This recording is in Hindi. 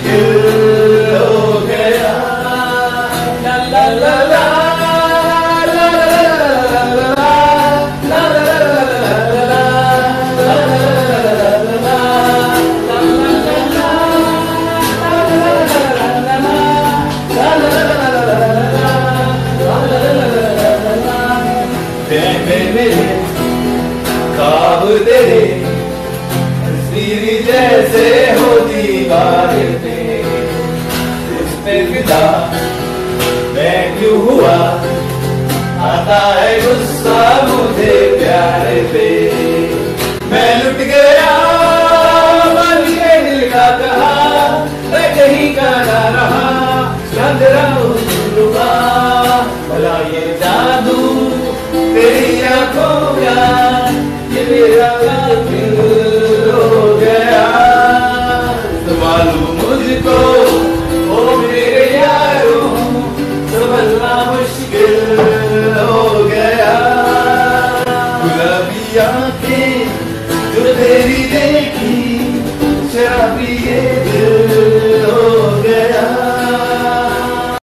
मुश्किल हो गया। ला ला ला ला ला ख्वाब तेरे तस्वीर जैसे हो दीवार पे, उस पे फिदा मैं क्यों हुआ, आता है गुस्सा मुझे प्यार पे। मैं लुट गया मन के दिल का कहा, मैं कहीं का ना रहा, याद रहूं भला ये जादू तेरी आंखों का, ये मेरा दिल हो गया। तो मालूम मुझको ओ मेरे यारों, समझना मुश्किल हो गया। गुलाबी आंखें जो तेरी देखी, शराबी ये